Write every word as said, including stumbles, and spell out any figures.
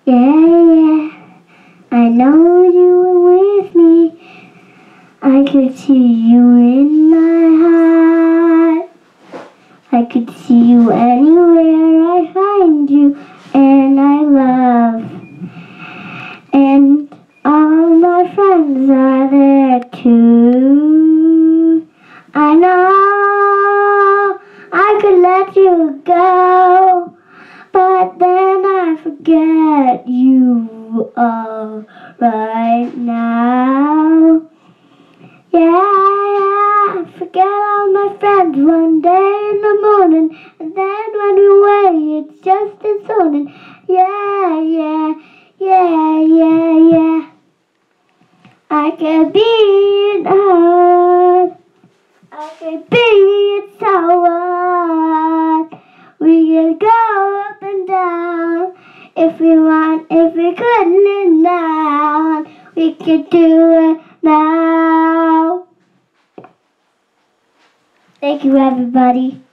Yeah, yeah, I know you were with me. I could see you in my heart. I could see you anywhere I find you, and I love. And all my friends are there too. I know I could let you go, but then I forget you all right now. Yeah, yeah, I forget all my friends one day in the morning, and then when we wake, it's just as morning. Yeah, yeah, yeah, yeah, yeah. I can be it hard. I can be it so hard. We can go up and down if we want, if we couldn't now. We could do it now. Thank you, everybody.